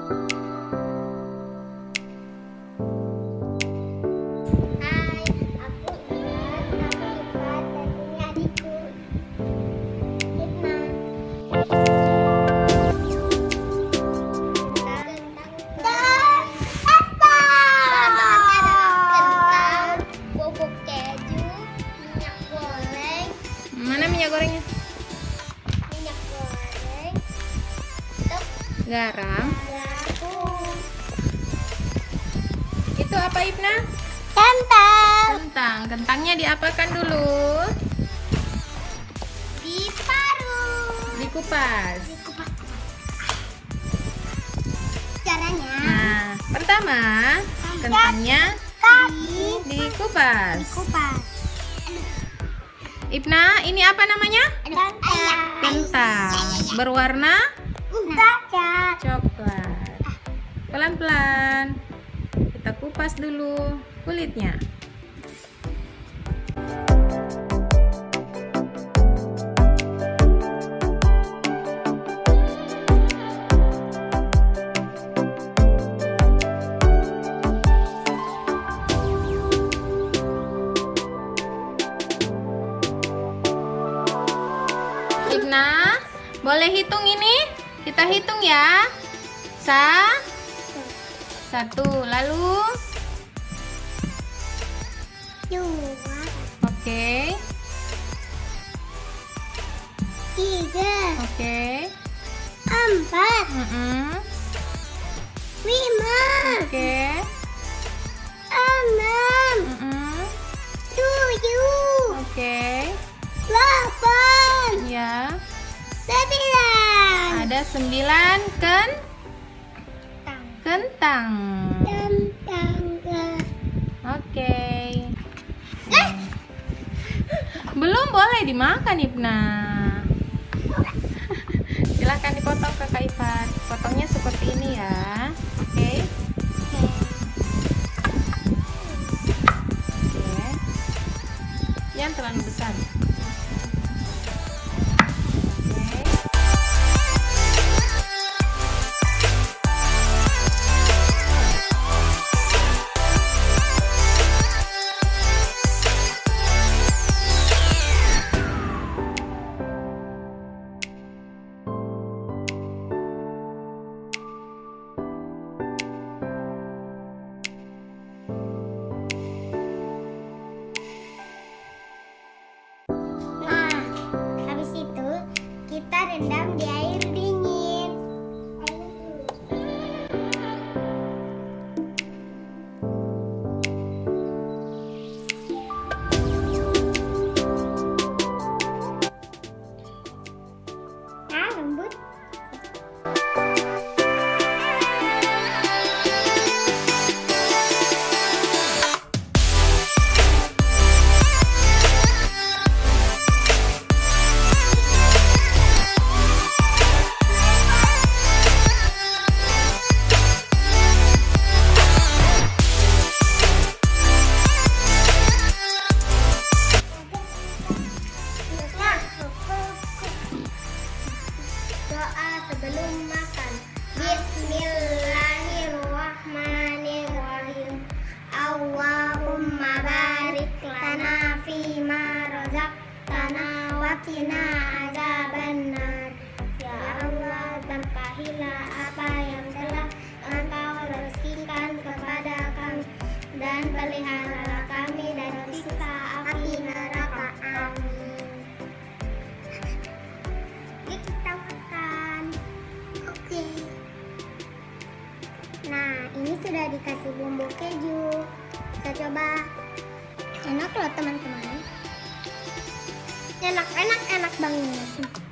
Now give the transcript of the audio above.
Mana minyak gorengnya? Minyak goreng, Garam. tepung, Itu apa, Ibna? kentang, Kentang. Kentangnya diapakan dulu? diparut, Dikupas. dikupas. Caranya Nah, pertama kentangnya dikupas. dikupas. Ibna, ini apa namanya? Kentang. Kentang. Berwarna Coklat. coklat. Pelan-pelan. Kita kupas dulu kulitnya. Ibna, boleh hitung ini? Kita hitung ya. Satu, lalu Dua, oke, tiga, oke. empat, lima, Oke. enam, tujuh, Oke. delapan, Ya. 9. Ada 9 kentang. Oke. Belum boleh dimakan, Ibna. Silahkan dipotong Kakak Ifat. Potongnya seperti ini ya. Oke. Oke. Jangan terlalu besar. Nah, habis itu kita rendam di air dingin. Nah, lembut. Nah, doa sebelum makan. Bismillahirrahmanirrahim. Allahumma barik lana fima razaqtana wa qina adzabannar. Ya Allah, berkahilah apa yang telah Engkau rezekikan kepada kami dan peliharalah kami dari siksa api neraka. Amin. Yuk kita makan. Oke. Nah, ini sudah dikasih bumbu keju. Kita coba. Enak loh teman-teman. Enak banget.